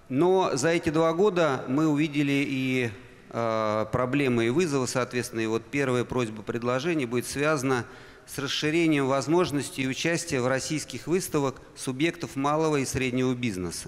Но за эти 2 года мы увидели и проблемы, и вызовы, соответственно. И вот первая просьба предложения будет связана с расширением возможностей участия в российских выставках субъектов малого и среднего бизнеса.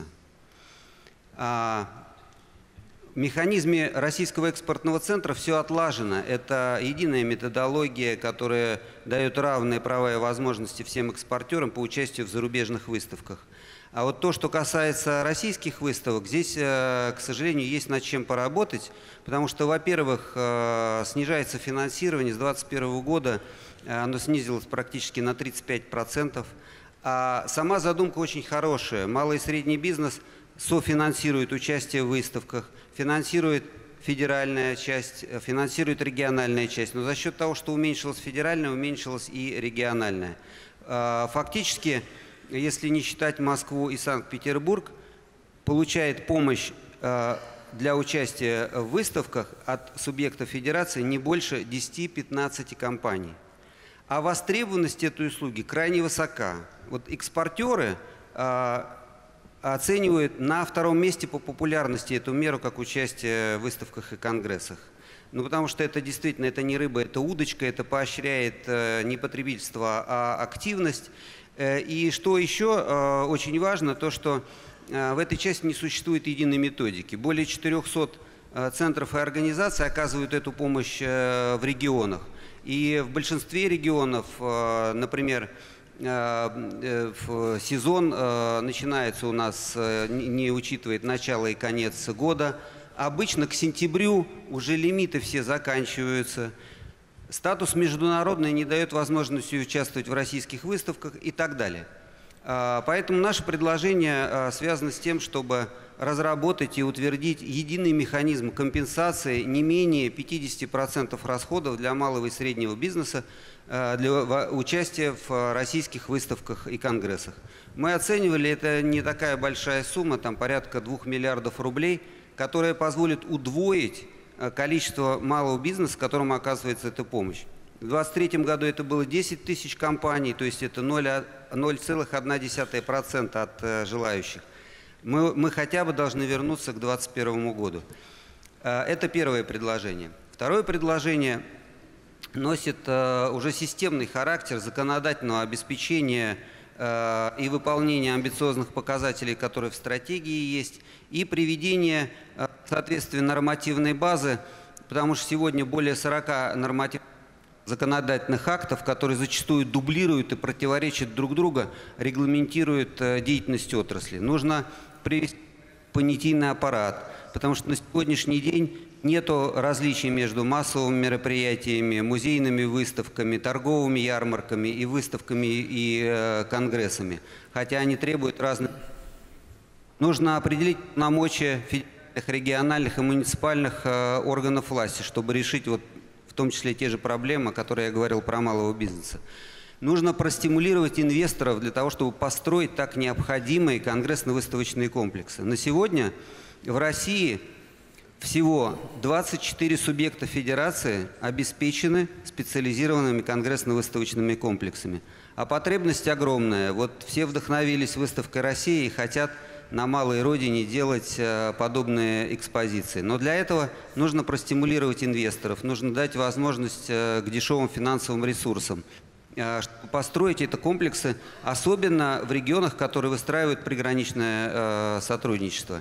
В механизме Российского экспортного центра все отлажено. Это единая методология, которая дает равные права и возможности всем экспортерам по участию в зарубежных выставках. А вот то, что касается российских выставок, здесь, к сожалению, есть над чем поработать, потому что, во-первых, снижается финансирование. С 2021 года оно снизилось практически на 35%. А сама задумка очень хорошая. Малый и средний бизнес софинансирует участие в выставках, финансирует федеральная часть, финансирует региональная часть. Но за счет того, что уменьшилась федеральная, уменьшилась и региональная. Фактически, если не считать Москву и Санкт-Петербург, получает помощь для участия в выставках от субъектов федерации не больше 10-15 компаний. А востребованность этой услуги крайне высока. Вот экспортеры оценивают на 2-м месте по популярности эту меру как участие в выставках и конгрессах. Ну, потому что это действительно, это не рыба, это удочка, это поощряет не потребительство, а активность. И что еще очень важно, то что в этой части не существует единой методики. Более 400 центров и организаций оказывают эту помощь в регионах. И в большинстве регионов, например, сезон начинается у нас, не учитывает начало и конец года. Обычно к сентябрю уже лимиты все заканчиваются. Статус международный не дает возможности участвовать в российских выставках и так далее. Поэтому наше предложение связано с тем, чтобы разработать и утвердить единый механизм компенсации не менее 50% расходов для малого и среднего бизнеса для участия в российских выставках и конгрессах. Мы оценивали, это не такая большая сумма, там порядка 2 миллиардов рублей, которая позволит удвоить количество малого бизнеса, которому оказывается эта помощь. В 2023 году это было 10 тысяч компаний, то есть это 0,1% от желающих. Мы хотя бы должны вернуться к 2021 году. Это первое предложение. Второе предложение носит уже системный характер законодательного обеспечения и выполнения амбициозных показателей, которые в стратегии есть, и приведения, соответственно, нормативной базы, потому что сегодня более 40 нормативных законодательных актов, которые зачастую дублируют и противоречат друг другу, регламентируют деятельность отрасли. Нужно привести понятийный аппарат, потому что на сегодняшний день нет различий между массовыми мероприятиями, музейными выставками, торговыми ярмарками и выставками и конгрессами, хотя они требуют разных. Нужно определить полномочия федеральных, региональных и муниципальных органов власти, чтобы решить вот в том числе те же проблемы, о которых я говорил про малого бизнеса. Нужно простимулировать инвесторов для того, чтобы построить так необходимые конгрессно-выставочные комплексы. На сегодня в России всего 24 субъекта федерации обеспечены специализированными конгрессно-выставочными комплексами. А потребность огромная. Вот все вдохновились выставкой России и хотят на малой родине делать подобные экспозиции. Но для этого нужно простимулировать инвесторов, нужно дать возможность к дешевым финансовым ресурсам, чтобы построить эти комплексы, особенно в регионах, которые выстраивают приграничное сотрудничество.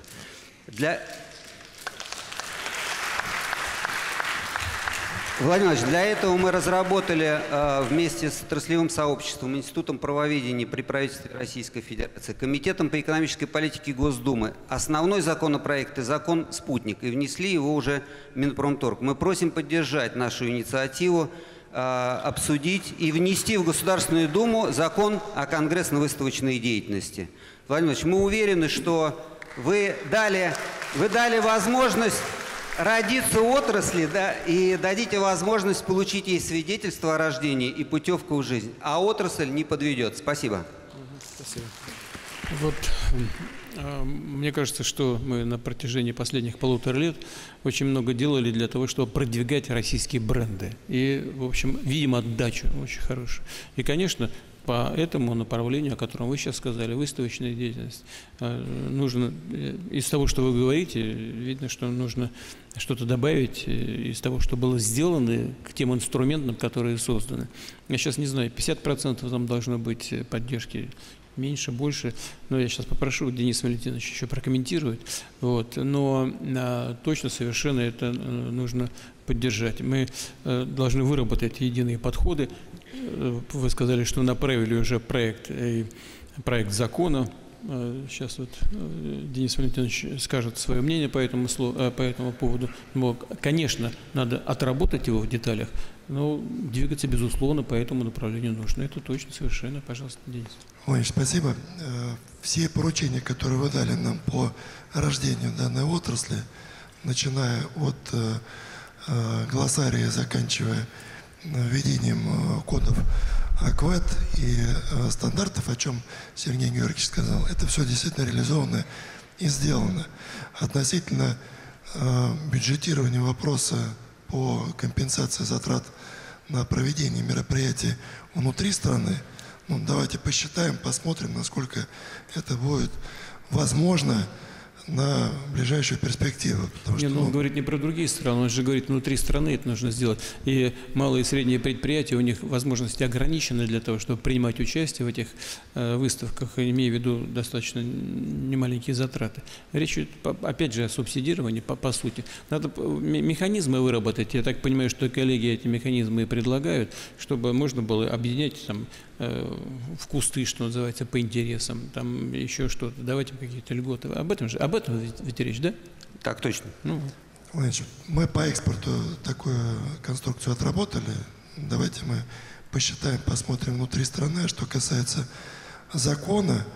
Владимир Владимирович, для этого мы разработали вместе с отраслевым сообществом, Институтом правоведения при правительстве Российской Федерации, Комитетом по экономической политике Госдумы основной законопроект и закон «Спутник», и внесли его уже в Минпромторг. Мы просим поддержать нашу инициативу, обсудить и внести в Государственную Думу закон о конгрессно-выставочной деятельности. Владимир Владимирович, мы уверены, что вы дали возможность родиться отрасли, да, и дадите возможность получить ей свидетельство о рождении и путевку в жизнь, а отрасль не подведет. Спасибо. Спасибо. Вот, мне кажется, что мы на протяжении последних 1,5 лет очень много делали для того, чтобы продвигать российские бренды. И, в общем, видим отдачу очень хорошую. И, конечно, по этому направлению, о котором вы сейчас сказали, выставочная деятельность, нужно, из того, что вы говорите, видно, что нужно что-то добавить из того, что было сделано, к тем инструментам, которые созданы. Я сейчас не знаю, 50% там должно быть поддержки, меньше, больше. Но я сейчас попрошу Дениса Валентиновича еще прокомментировать. Вот. Но точно совершенно это нужно поддержать. Мы должны выработать единые подходы. Вы сказали, что направили уже проект закона. Сейчас вот Денис Валентинович скажет свое мнение по этому поводу. Но, конечно, надо отработать его в деталях, но двигаться, безусловно, по этому направлению нужно. Это точно, совершенно. Пожалуйста, Денис. Ой, спасибо. Все поручения, которые вы дали нам по рождению данной отрасли, начиная от глоссария, заканчивая введением кодов АКВЭД и стандартов, о чем Сергей Георгиевич сказал, это все действительно реализовано и сделано. Относительно бюджетирования вопроса по компенсации затрат на проведение мероприятий внутри страны, ну, давайте посчитаем, посмотрим, насколько это будет возможно на ближайшую перспективу. Он говорит не про другие страны, он же говорит, внутри страны это нужно сделать. И малые и средние предприятия, у них возможности ограничены для того, чтобы принимать участие в этих выставках, имея в виду достаточно немаленькие затраты. Речь идет, опять же, о субсидировании, по сути. Надо механизмы выработать. Я так понимаю, что коллеги эти механизмы и предлагают, чтобы можно было объединять там в кусты, что называется, по интересам, там еще что-то, давайте какие-то льготы. Об этом ведь речь, да? Так точно. Ну. Мы по экспорту такую конструкцию отработали. Давайте мы посчитаем, посмотрим внутри страны. А что касается закона,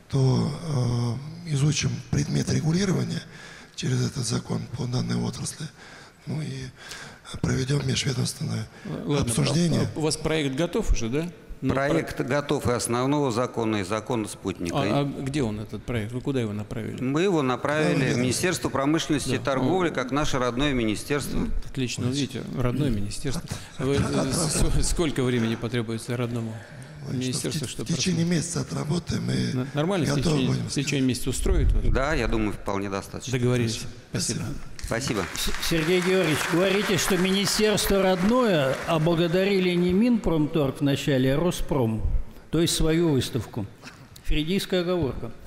то изучим предмет регулирования через этот закон по данной отрасли. Ну и проведем межведомственное обсуждение. У вас проект готов уже, да? Проект готов и основного закона, и закона спутника. А где он, этот проект? Вы куда его направили? Мы его направили в Министерство промышленности и торговли, как наше родное министерство. Отлично, видите, родное министерство. Сколько времени потребуется родному министерству, чтобы... В течение месяца отработаем и нормально, готовы будем. В течение месяца устроит вас? Да, я думаю, вполне достаточно. Договорились. Спасибо. Спасибо. Сергей Георгиевич, говорите, что министерство родное, а благодарили не Минпромторг вначале, а Роспром, то есть свою выставку. Фридийская оговорка.